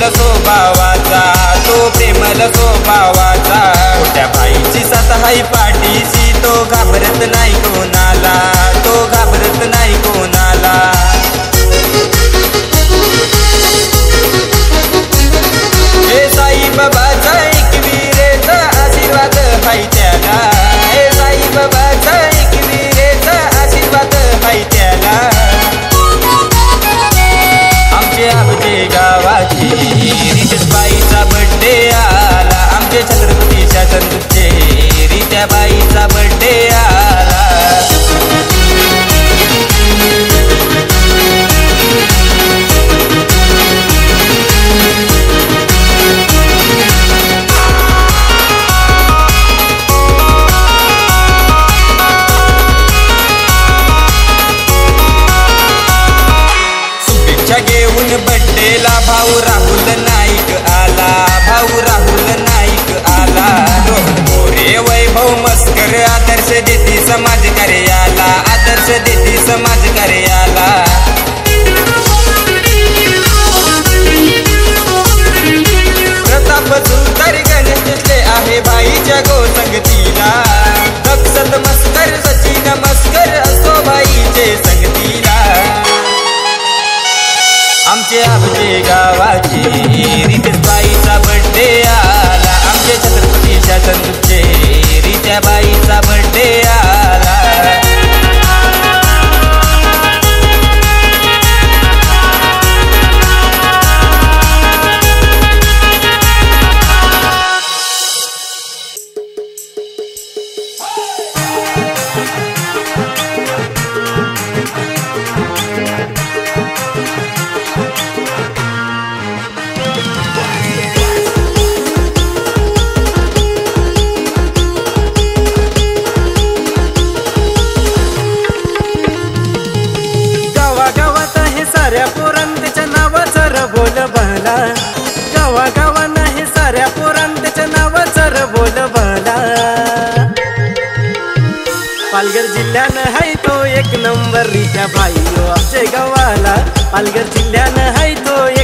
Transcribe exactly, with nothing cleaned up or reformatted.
स्वभावाचा, तो प्रेमल स्वभावाचा। मोठ्या बाईची साथ हाय पाठीशी, तो घाबरत नाही कोणाला, तो घाबरत नाही कोणाला। हे साई बाबाचा एकविरेचा आशीर्वाद हाय त्याला, हे साई बाबाचा एकविरेचा आशीर्वाद हाय त्याला। आमचे आमचे गावाची रितेशबाईचा बर्थडे आला, आमचे छत्रपतीच्या चंदूचे रित्याबाईचा बर्थडे आला। घेऊन बड्डेला भाऊ राहुल नाईक आला, भाऊ राहुल नाईक आला। रोहन मोरे वैभव मस्कर आदर्श देती समाज कार्याला, आदर्श देती समाज कार्याला। प्रताप सुतार गणेश दिसले आहे भाईच्या गो संगतीला, नक्षत मस्कर सचिन मस्कर असो भाईचे संगतीला। आमचे आमचे गावाची रितेशबाईचा बर्थडे आला, आमचे छत्रपतीच्या चंदूचे रित्याबाईचा बर्थडे आला। साऱ्या पोरांच्या नावाचं र बोल बहला, गावा गावानं हे साऱ्या पोरांच्या नावाचं र बोल बहला। पालघर जिल्ह्यानं हाय तो एक नंबर रित्या बाई आमच्या गावाला, पालघर जिल्ह्यानं हाय तो